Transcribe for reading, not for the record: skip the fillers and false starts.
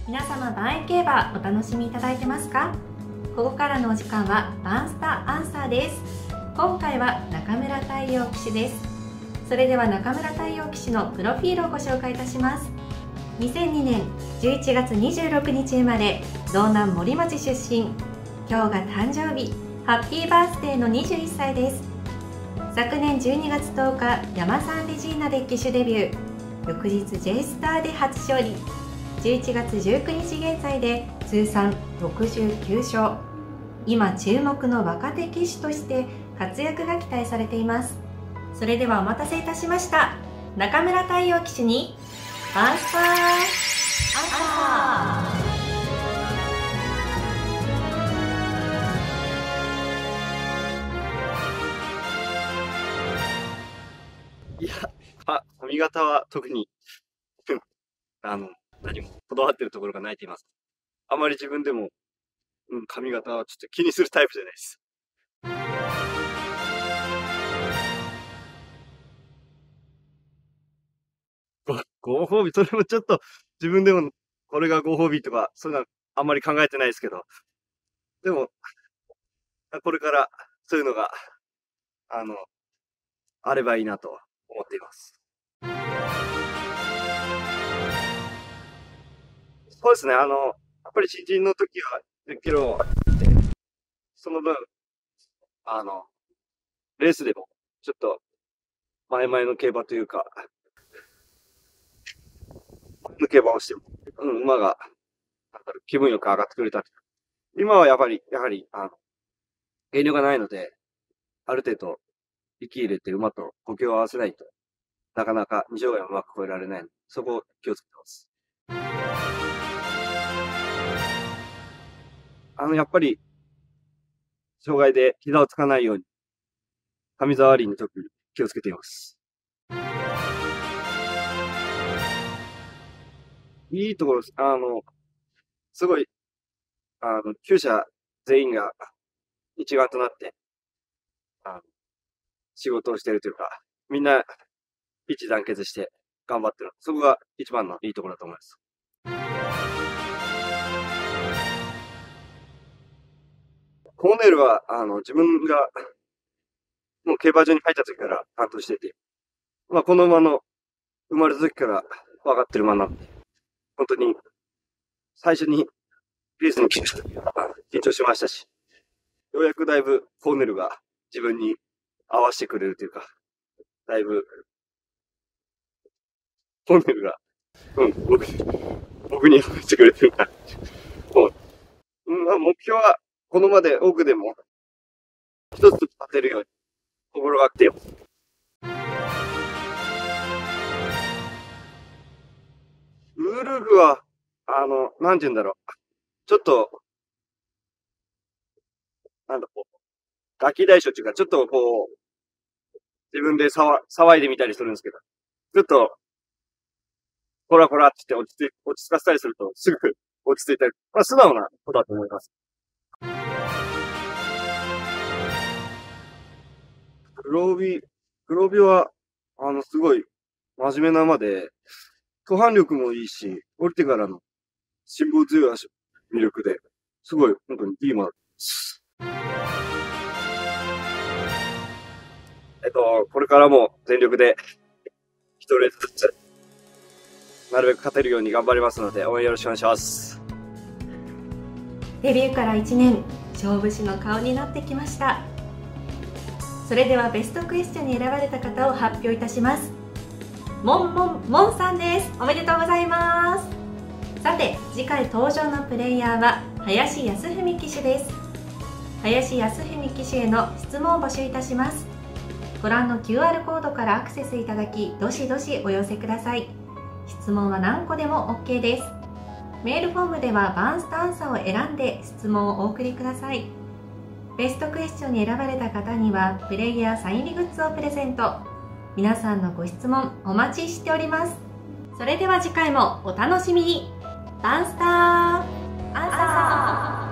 皆様、バンエ競馬お楽しみいただいてますか？ここからのお時間はバンスタアンサーです。今回は中村太陽騎手です。それでは中村太陽騎手のプロフィールをご紹介いたします。2002年11月26日生まれ、道南森町出身。今日が誕生日、ハッピーバースデーの21歳です。昨年12月10日、ヤマサンレジーナで騎手デビュー。翌日 J スターで初勝利。11月19日現在で通算69勝。今注目の若手騎手として活躍が期待されています。それではお待たせいたしました。中村太陽騎手にアンサーアンサー。 いや、髪型は特に何もこだわってるところがないと言います。あまり自分でも、髪型はちょっと気にするタイプじゃないです。ご褒美、それもちょっと自分でもこれがご褒美とか、そういうのはあんまり考えてないですけど、でも、これからそういうのが、あればいいなと思っています。そうですね、やっぱり新人の時は10キロで、その分、レースでも、ちょっと、前々の競馬というか、の競馬をしても、馬が、気分よく上がってくれた。今はやはり、減量がないので、ある程度、力入れて馬と呼吸を合わせないと、なかなか二条街をうまく超えられないので、そこを気をつけてます。やっぱり、障害で膝をつかないように、髪触りに特に気をつけています。いいところです。すごい、厩舎全員が一丸となって、仕事をしているというか、みんな一致団結して頑張ってる。そこが一番のいいところだと思います。コーネルは、自分が、もう競馬場に入った時から担当してて、この馬の生まれた時から分かってる馬なんで、本当に、最初にレースに来た時は緊張しましたし、ようやくだいぶコーネルが自分に合わせてくれるというか、だいぶ、コーネルが、僕に合わせてくれてるから、目標はこのまで奥でも一つ立てるように心がけてよ。ウルフは、なんて言うんだろう。ちょっと、ガキ大将っていうか、ちょっとこう、自分で騒いでみたりするんですけど、ちょっと、こらこらって言って落ち着かせたりすると、すぐ落ち着いたり、素直な子だと思います。黒帯は、すごい、真面目な馬で、途半力もいいし、降りてからの辛抱強い魅力で、すごい、本当にいい馬です。これからも全力で、一レースずつ、なるべく勝てるように頑張りますので、応援よろしくお願いします。 デビューから1年、勝負師の顔になってきました。それではベストクエスチョンに選ばれた方を発表いたします。モンさんです。おめでとうございます。さて、次回登場のプレイヤーは林康文騎手です。林康文騎手への質問を募集いたします。ご覧の QR コードからアクセスいただき、どしどしお寄せください。質問は何個でも OK です。メールフォームではバンスタアンサーを選んで質問をお送りください。ベストクエスチョンに選ばれた方にはプレイヤーサイン入りグッズをプレゼント。皆さんのご質問お待ちしております。それでは次回もお楽しみに。バンスターアンサー。